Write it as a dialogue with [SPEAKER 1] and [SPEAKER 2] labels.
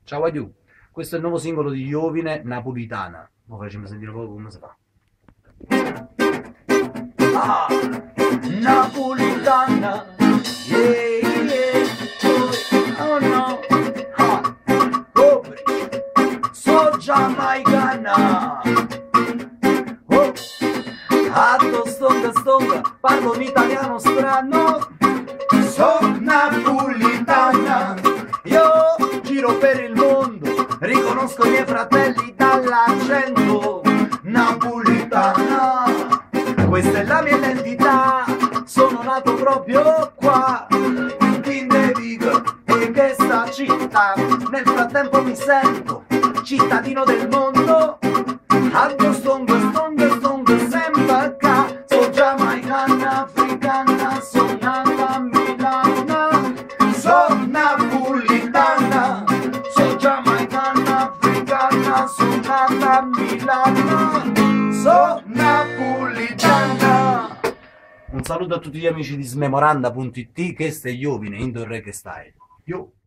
[SPEAKER 1] Ciao Aiu, questo è il nuovo singolo di Iovine, Napolitana. Ora facciamo sentire un po' come si fa. Ah, Napolitana, yeah, yeah, oh no, ah, oh, so giamaicana, oh, atto stonga stonga, parlo un italiano strano, so napolitana, io giro per il mondo, riconosco i miei fratelli dall'accento napolitana. Questa è la mia identità, sono nato proprio qua, in The Big, in questa città. Nel frattempo mi sento cittadino del mondo, alto stongo, stongo, stongo, sempre qua. Sono giamaicana, africana, sono nata a Milano, sono napolitana, sono giamaicana, africana, sono nata a Milano, sono napolitana. Un saluto a tutti gli amici di smemoranda.it, che ste Iovine, Indo Reggae Style. Yo!